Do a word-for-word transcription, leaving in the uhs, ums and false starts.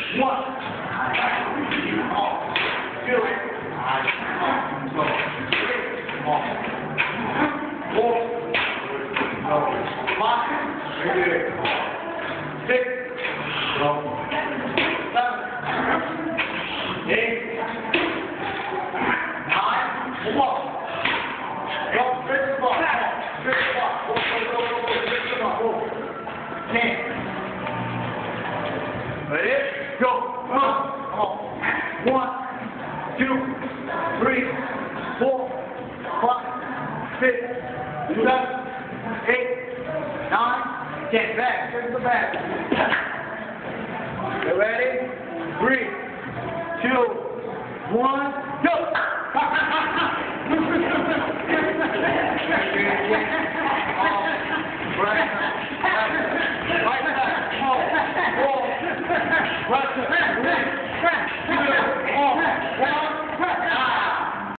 One. Two. Four. Five. Six. Seven. Eight. Nine. One. Go. Fix the ball. Fix the ball. Go, go, go, go, go. Fix the ball. Go. Ten. Ready? Go. Come on. Come on. One, two, three, four, five, six, seven, eight, nine, ten. Back. Fix the back. You ready? Three, two, one, go. Right side. Right side. Right side.